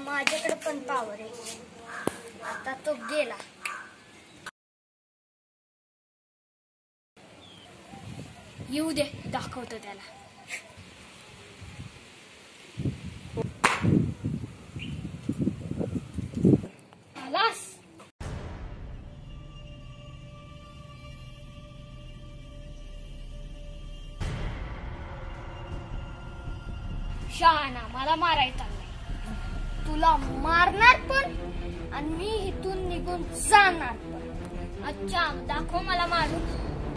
माझ्याकडे पण पावर आहे. आता तो गेला. येऊ दे, दाखवतो त्याला. आलास? शहाणा, मला मारायचा नाही. तुला मारणार पण आणि मी इथून निघून जाणार पण. अच्छा, दाखव मला मारून.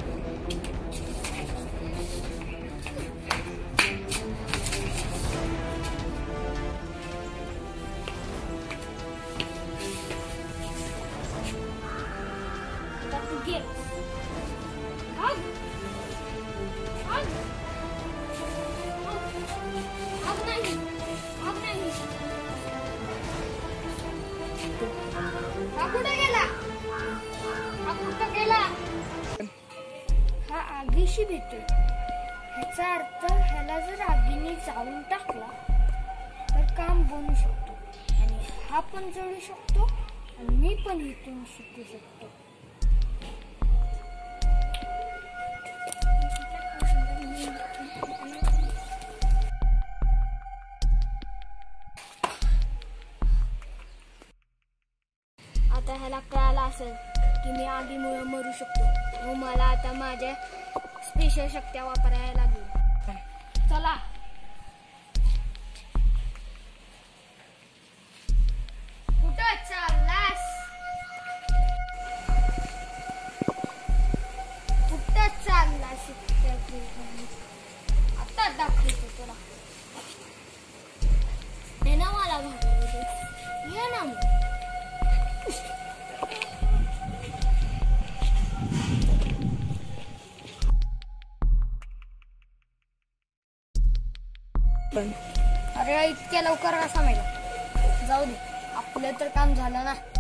कुठे गेला? हा आगीशी भेटतोय. ह्याचा अर्थ ह्याला जर आगीने जाळून टाकला तर काम बनू शकतो आणि हा पण जळू शकतो आणि मी पण इथून शिकू शकतो. आता ह्याला कळालं असेल की मी आगीमुळे मरू शकतो. मग मला आता माझ्या स्पेशल शक्त्या वापरायला लागेल. चला. कुठं चाललास? कुठं चाललास? आता दाखवतो तुला. हे ना मला भागवते. ये ना मग. अरे इतक्या लवकर कसा माहिती? जाऊ दे, आपलं तर काम झालं ना.